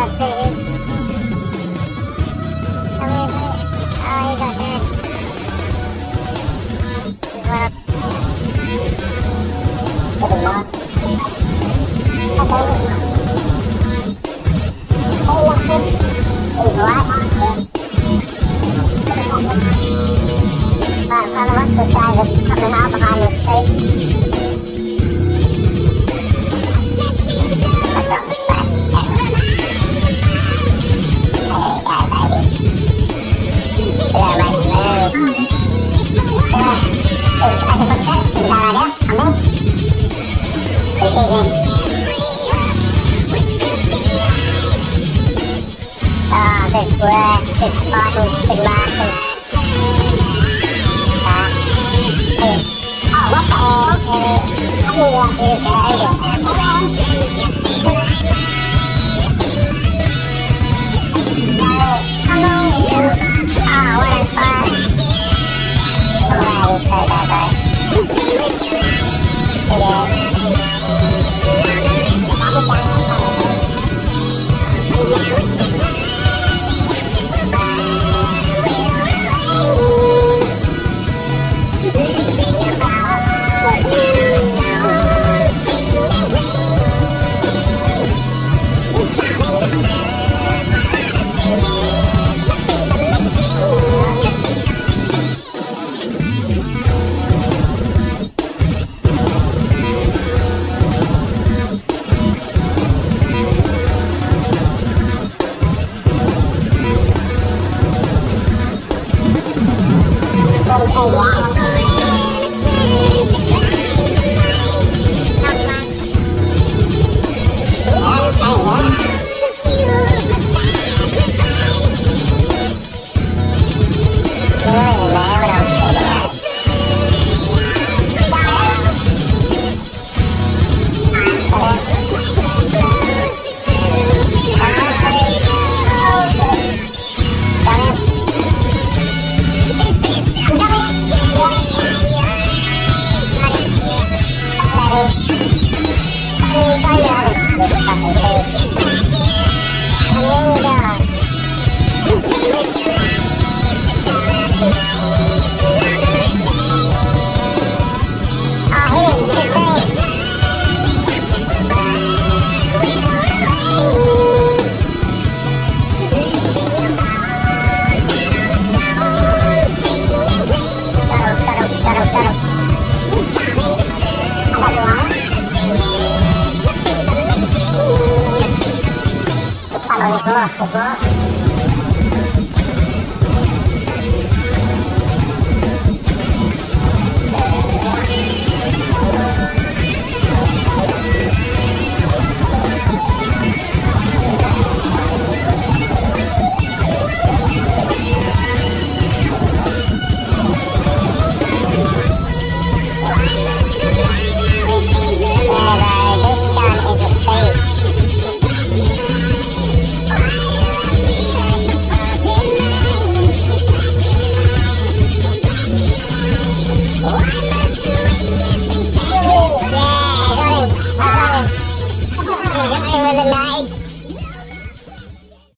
that's it. Oh, he got dead. What's this guy that's coming out behind the tree? Let's drop the splash. There you go, baby. Yeah, mate, move. I can put traps to the guy right here, on me. Pretty easy. Oh, good work, good spotting, good marking. Oh, what the hell? I knew that he was going to hit it. No, come on. Oh, what a fun. Oh, he's so bad, bro. As well.